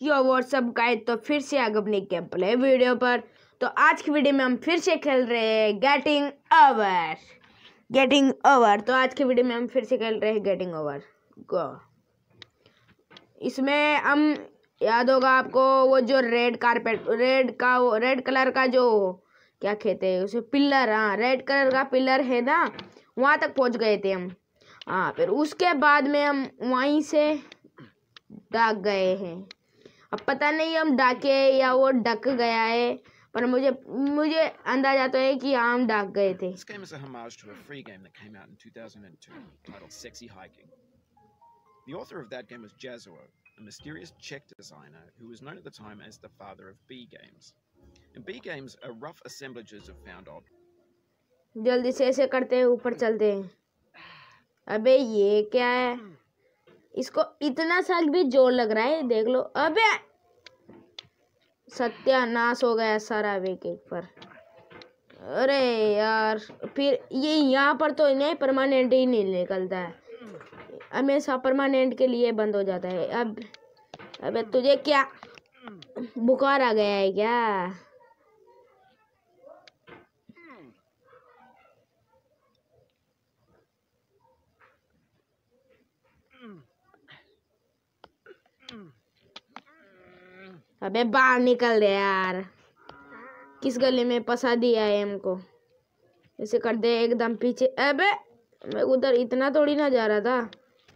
यो WhatsApp guys, तो फिर से आगे अपनी गेम प्ले वीडियो पर। तो आज की वीडियो में हम फिर से खेल रहे हैं गेटिंग ओवर। तो आज की वीडियो में हम फिर से खेल रहे हैं गेटिंग ओवर गो। इसमें हम याद होगा आपको वो जो रेड कलर का जो क्या कहते हैं उसे, पिलर। हाँ, रेड कलर का पिलर है ना, वहाँ तक पहुँच गए थे हम। हाँ, फिर उसके बाद में हम वहीं से डाक गए हैं। अब पता नहीं हम डाके या वो डक गया है, पर मुझे अंदाजा तो है कि हम डाक गए थे। This game is a homage to a free game that came out in 2002 titled Sexy Hiking. The author of that game was Jazuo, a mysterious Czech designer who was known at the time as the father of B games. And B games are rough assemblages of found objects. जल्दी से ऐसे करते हैं, ऊपर चलते हैं। अबे ये क्या है? इसको इतना सा भी जोर लग रहा है, देख लो। अबे सत्यानाश हो गया सारा एक पर। अरे यार, फिर ये यहाँ पर तो नहीं परमानेंट ही नहीं निकलता है, हमेशा परमानेंट के लिए बंद हो जाता है। अबे तुझे क्या बुखार आ गया है क्या? अबे बाहर निकल दे यार, किस गली में फंसा दिया है हमको। ऐसे कर दे एकदम पीछे। अबे मैं उधर इतना थोड़ी ना जा रहा था,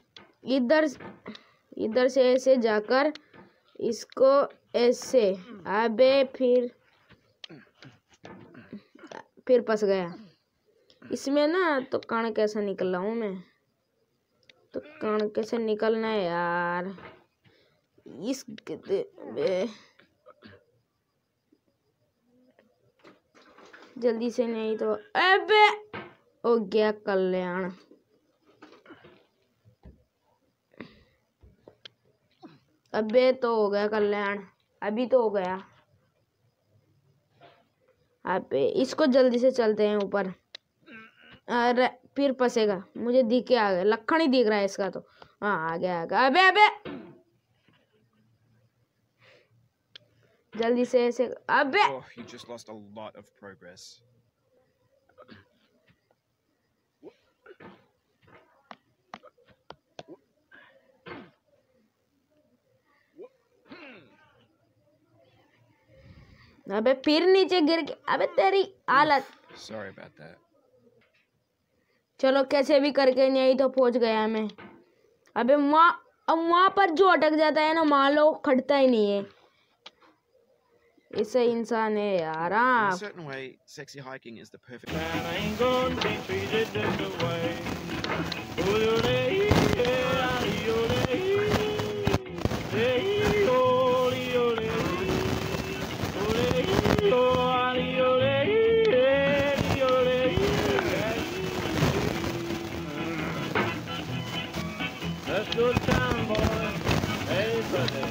इधर से ऐसे जाकर इसको ऐसे। अबे फिर फंस गया इसमें ना। तो कण कैसे निकल रहा हूँ मैं? तो कण कैसे निकलना है यार? जल्दी से नहीं तो। अबे हो गया कल्याण। अबे तो हो गया कल्याण, अभी तो हो गया। अबे इसको जल्दी से चलते हैं ऊपर। अरे फिर फंसेगा, मुझे दिख के आ गया, लखन ही दिख रहा है इसका तो। हाँ आ गया। अबे जल्दी से ऐसे। अबे you just lost a lot of progress. अबे फिर नीचे गिर के। अबे तेरी हालत। Sorry about that. चलो कैसे भी करके नहीं तो पहुंच गया मैं। अबे वहां पर जो अटक जाता है ना, मान लो खड़ता ही नहीं है। ऐसे इंसान है यार। In a certain way, sexy hiking is the perfect. Man ain't gonna be treated this way. That's good time, boy. Hey, brother.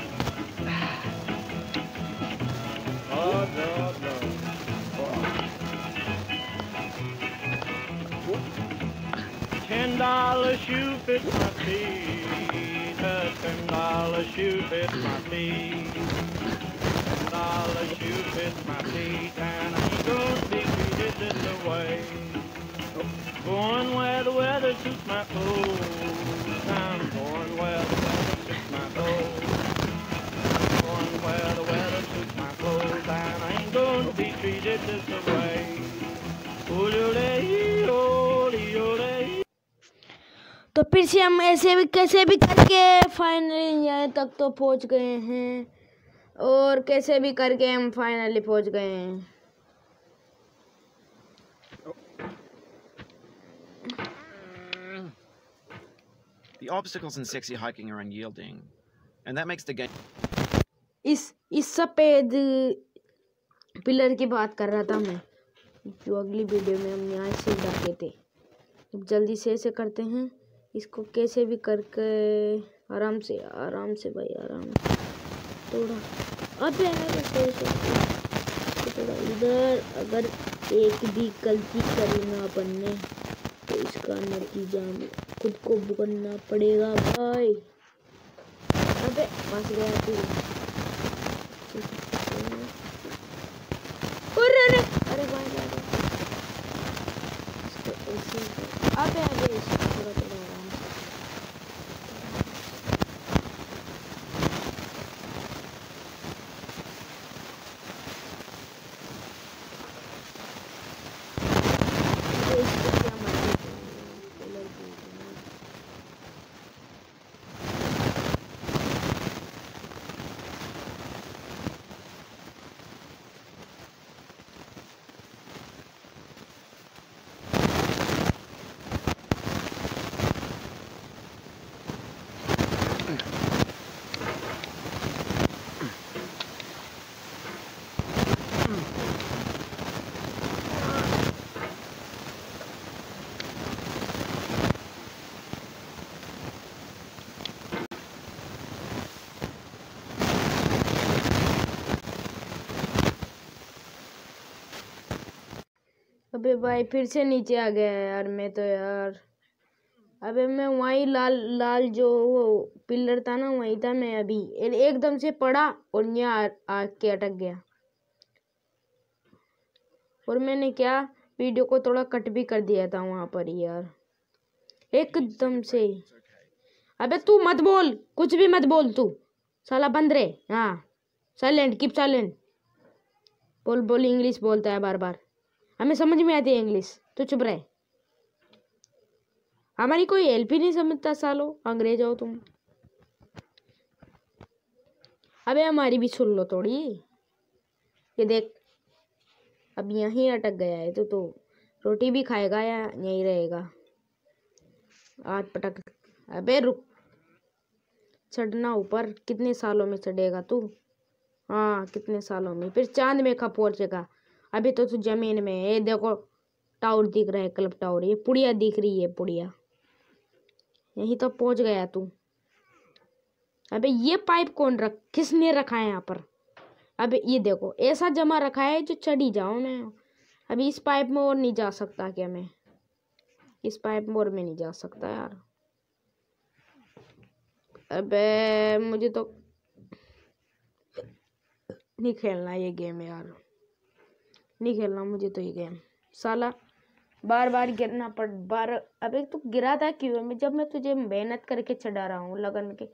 Oh, no. $10 shoe fits my feet. A $10 shoe fits my feet. $10 shoe fits my feet, and I ain't gonna be treated this way. Going where the weather suits my clothes. I'm going where the weather suits my clothes. Going where the weather suits my clothes, and I ain't gonna be treated this way. तो फिर से हम ऐसे भी कैसे भी करके finally यहाँ तक तो पहुँच गए हैं, और कैसे भी करके हम फाइनली पहुँच गए हैं। The obstacles in sexy hiking are unyielding, and that makes the game. इस सफेद पिलर की बात कर रहा था मैं, जो अगली वीडियो में हम यहाँ से डाके थे। अब जल्दी से ऐसे करते हैं, इसको कैसे भी करके आराम से भाई, आराम थोड़ा। अबे थोड़ा इधर। अगर एक भी गलती करी ना अपन ने तो इसका नतीजा खुद को भुगतना पड़ेगा भाई। अबे फंस गया तू। अरे अरे अरे भाई भाई अबे अबे इसको थोड़ा थोड़ा आराम से। अबे इसको क्या मर्जी कलर की अबे भाई फिर से नीचे आ गया यार मैं तो यार। अबे मैं वहीं लाल लाल जो वो पिलर था ना वहीं था मैं अभी एकदम से पड़ा और यहाँ आके अटक गया। और मैंने क्या वीडियो को थोड़ा कट भी कर दिया था वहां पर ही यार एकदम से। अबे तू मत बोल कुछ भी मत बोल तू साला बंद रे। हाँ साइलेंट कीप साइलेंट। बोल बोल इंग्लिश बोलता है बार बार हमें समझ में आती है इंग्लिश तो चुप रहे। हमारी कोई हेल्प ही नहीं समझता सालो अंग्रेज हो तुम। अबे हमारी भी सुन लो थोड़ी। ये देख अब यहीं अटक गया है तो रोटी भी खाएगा या यहीं रहेगा। आज पटक। अबे रुक चढ़ना ऊपर कितने सालों में चढ़ेगा तू। हाँ कितने सालों में फिर चांद में कब पहुंचेगा। अभी तो तू जमीन में है। ये देखो टावर दिख रहा है क्लब टावर ये पुड़िया दिख रही है पुड़िया यहीं तो पहुंच गया तू। अबे ये पाइप किसने रखा है यहाँ पर। अबे ये देखो ऐसा जमा रखा है जो चढ़ी जाऊं मैं। अभी इस पाइप में और नहीं जा सकता क्या मैं। इस पाइप में और में नहीं जा सकता यार। अबे मुझे तो नहीं खेलना ये गेम यार। नहीं खेलना मुझे तो ये गेम साला बार बार गिरना पड़ बार। अबे तू गिरा था क्यों जब मैं तुझे मेहनत करके चढ़ा रहा हूँ लगन के।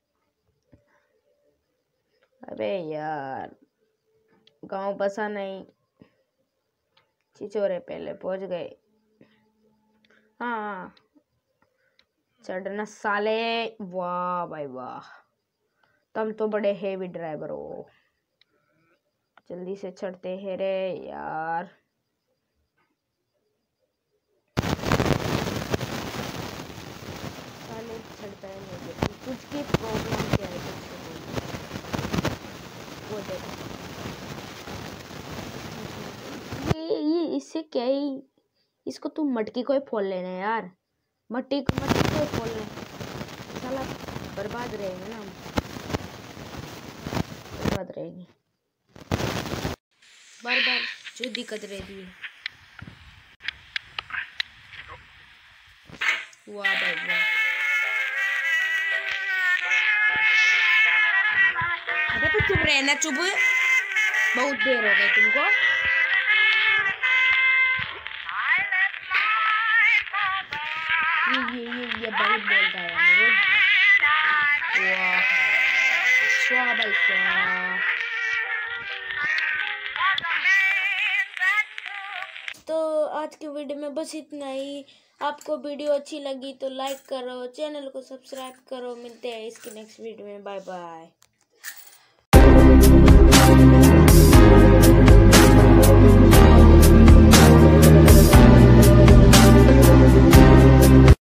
अबे यार गांव बसा नहीं छिछोरे पहले पहुंच गए। हाँ चढ़ना साले। वाह भाई वाह तुम तो बड़े हेवी ड्राइवर हो। जल्दी से चढ़ते हैं रे यार। साले चढ़ता है मुझे कुछ की प्रॉब्लम क्या है वो देखो। ये इससे क्या ही इसको तू मटकी को ही फोड़ लेना यार। मट्टी को ही फोड़ ले साला बर्बाद रहेंगे ना हम। बर्बाद रहेंगे बार बार जो दिक्कत रहती है। वाह भाई वाह। अबे तू चुप रहना चुप बहुत देर हो गई तुमको। ये बहुत बोलता है वाह स्वाहा भाई स्वाहा। तो आज की वीडियो में बस इतना ही। आपको वीडियो अच्छी लगी तो लाइक करो चैनल को सब्सक्राइब करो। मिलते हैं इसकी नेक्स्ट वीडियो में बाय बाय।